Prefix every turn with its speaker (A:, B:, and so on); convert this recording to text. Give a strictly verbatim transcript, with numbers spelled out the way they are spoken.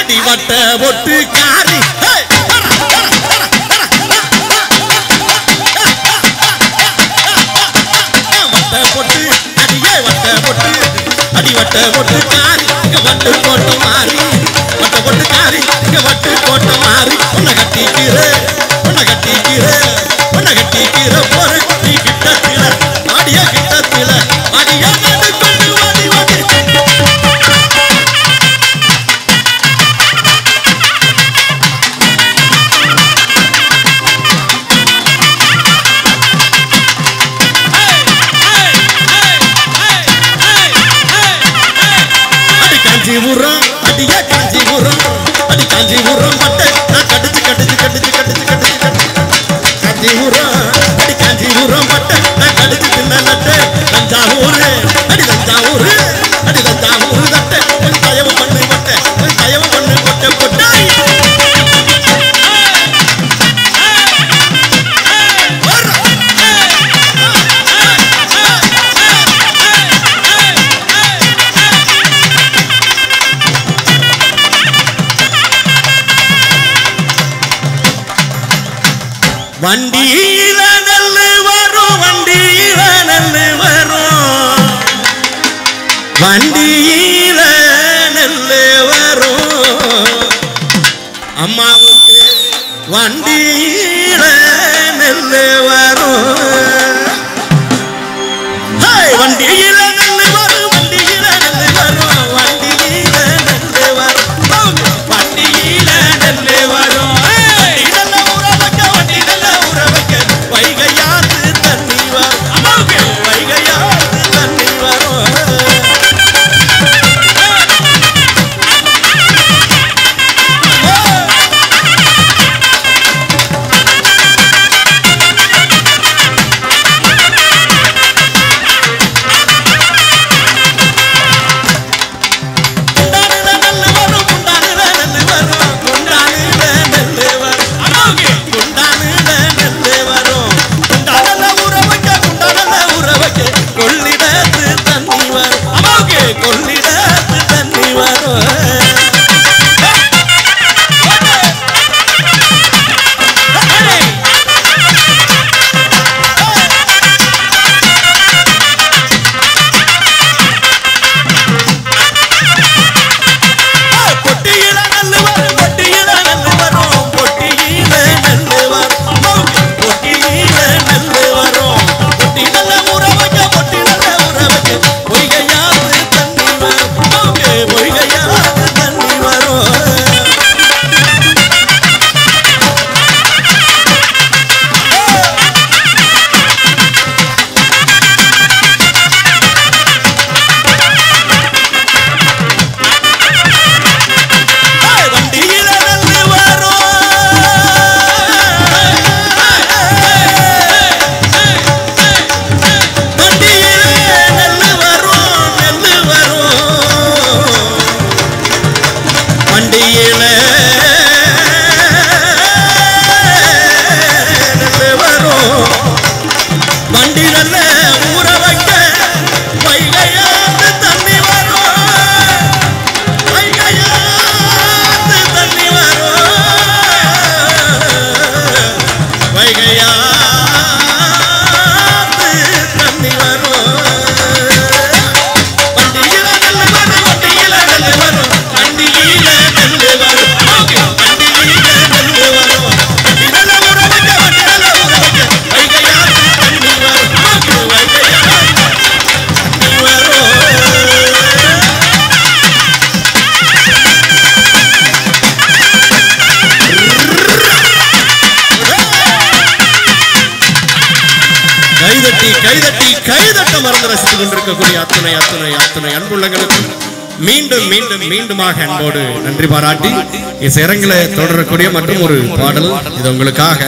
A: அடி வட்ட ஒட்டு காரி வட்ட பொட்டு அடியே வட்ட பொட்டு அடி வட்ட பொட்டு காரி வட்டு போட்ட மாறி வட்ட பொட்டு காரி வட்டு போட்ட மாறி உன்னை கட்டிக்கிற உன்னை கட்டிக்கிற உன்னை கட்டிக்கிற போற நீ கிட்டத்தில ஆடிய கிட்டத்தில ஆடிய கொண்டு வாடி வாடி காஞ்சிபுரம் அடியே காஞ்சிபுரம் அடி காஞ்சிபுரம் பட்டை நான் கடிச்சு கடிச்சு கடிச்சு கடிச்சு கடிச்சு காஞ்சிபுரம் அடி காஞ்சிபுரம் பட்டை நான் கடிச்சு தின்ன நட்டை தஞ்சாவூர் அடி தஞ்சாவூர் அடி தஞ்சாவூர் தட்டை கொஞ்சம் தயவு பண்ணு பட்டை கொஞ்சம் தயவு பண்ணு கொட்டை கொட்டை வண்டியில நெல்லு வரும் வண்டியில நெல்லு வரும் வண்டியில நெல்லு வரும் அம்மாவுக்கு வண்டியில நெல்லு வரும் வண்டியில நெல்லு வரும் வண்டியில நெல்லு வரும் வண்டியில நெல்லு வரும் வண்டியில நெல்லு வரும் வைகையாத்து தண்ணி வரும் வைகையாத்து தண்ணி வரும் கைதட்டி கைதட்டி கைதட்ட மறந்து ரசித்துக் கொண்டிருக்கக்கூடிய அத்தனை அத்தனை அத்தனை அன்புள்ளங்களுக்கு மீண்டும் மீண்டும் மீண்டுமாக அன்போடு நன்றி பாராட்டி இசையரங்கில தொடரக்கூடிய மற்றும் ஒரு பாடல் இது உங்களுக்காக.